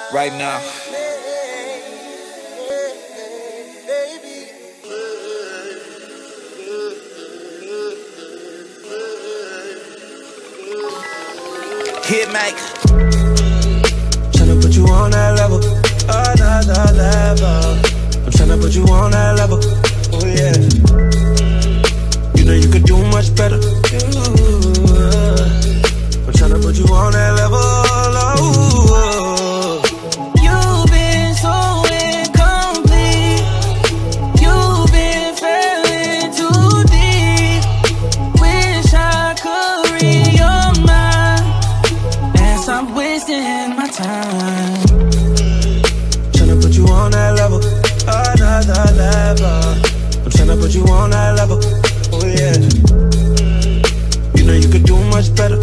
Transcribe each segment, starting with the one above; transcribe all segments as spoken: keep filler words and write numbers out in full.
right now. Hitmaker. Tryna put you on that level, another level. I'm tryna put you on that level, oh yeah. You know you could do much better. I'm tryna put you on that level, oh. You've been so incomplete. You've been failing too deep. Wish I could read your mind as I'm wasting my time. Tryna put you on that level, another level. I'm tryna put you on that level, oh yeah. You know you could do much better.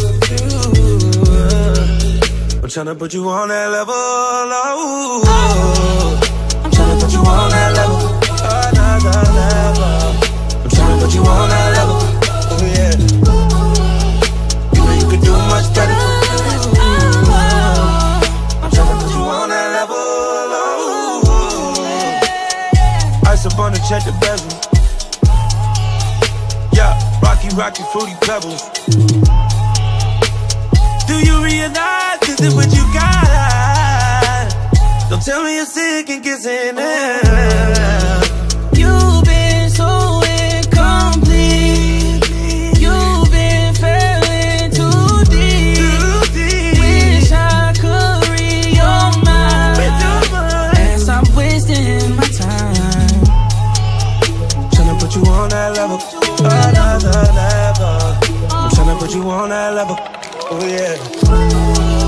I'm tryna put you on that level, oh. I'm tryna put you on that level, another level. I'm tryna put you on that level, oh yeah. You know you could do much better. I'm tryna put you on that level, oh. Ice up on the check the bezel. Yeah, rocky, rocky, fruity pebbles. Do you realize this is what you got? Don't tell me you're sick and kissing it. You've been so incomplete. You've been failing too deep. Too deep. Wish I could read your mind as I'm wasting my time. Tryna put you on that level, another level. I'm tryna put you on that level, oh yeah.